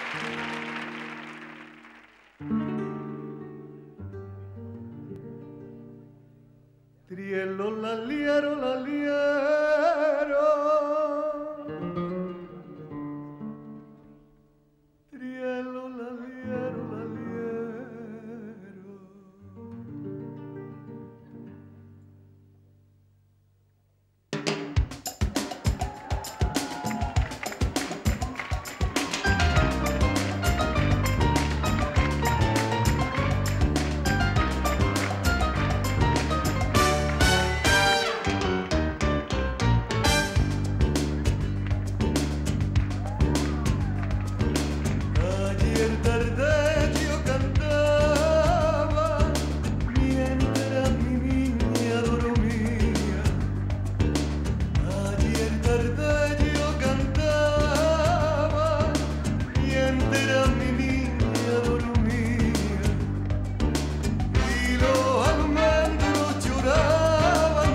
Trielo la liero. Trielo la liero. Ayer tarde yo cantaba mientras mi niña dormía. Ayer tarde yo cantaba mientras mi niña dormía. Y los almendros lloraban,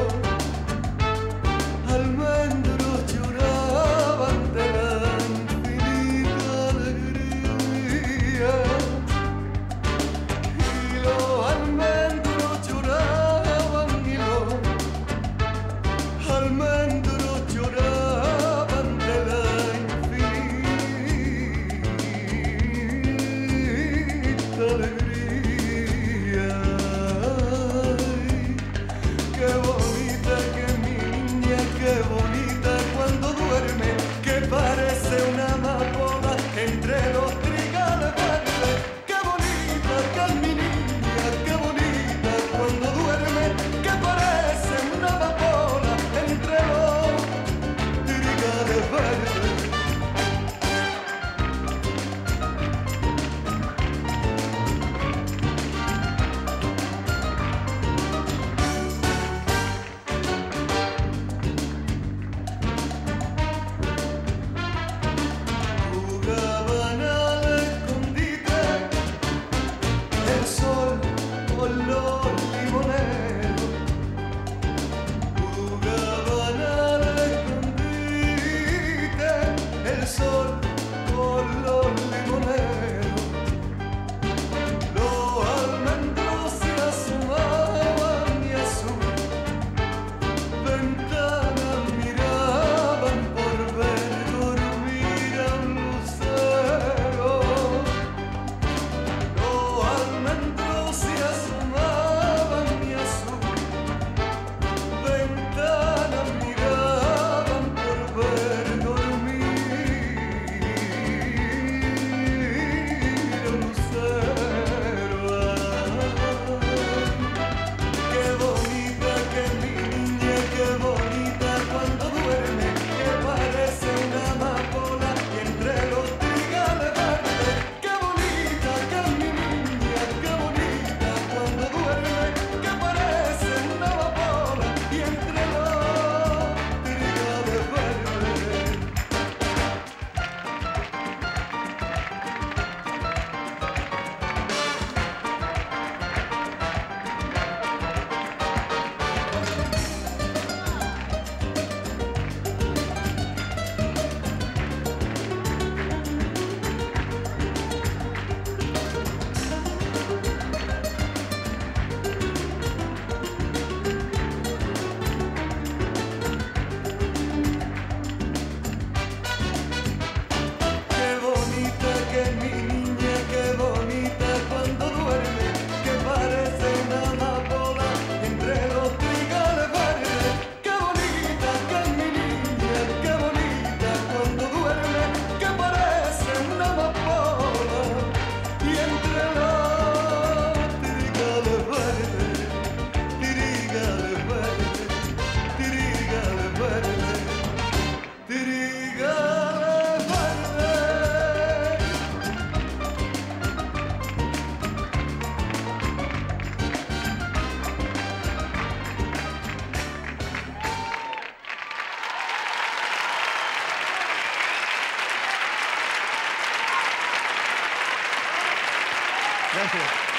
los almendros lloraban de la infinita alegría. Y los almendros lloraban, y los almendros lloraban de la infinita alegría. Ay, qué bonita que mi niña, qué bonita cuando duerme, que parece una amapola entre los trigales verdes. Qué bonita que es mi niña, qué bonita cuando duerme, que parece una amapola entre los trigales verdes. Jugaban al escondite el sol con los limoneros. Jugaban al escondite el sol con los limoneros. Los almendros se asomaban y a su ventana miraban por ver dormir a un lucero. Los almendros se asomaban y a su ventana miraban por ver dormir a un lucero. Qué bonita que es mi niña, qué bonita cuando duerme, que parece una amapola y entre los trigales verdes. Qué bonita que es mi niña, qué bonita cuando duerme, que parece una amapola y entre los trigales verdes. Qué bonita que es mi niña, qué bonita cuando duerme, que parece una amapola entre los trigales verdes. Qué bonita que es mi niña, qué bonita cuando duerme, que parece una amapola y entre los trigales verdes, trigales verdes, trigales verdes, trigales verdes. Gracias.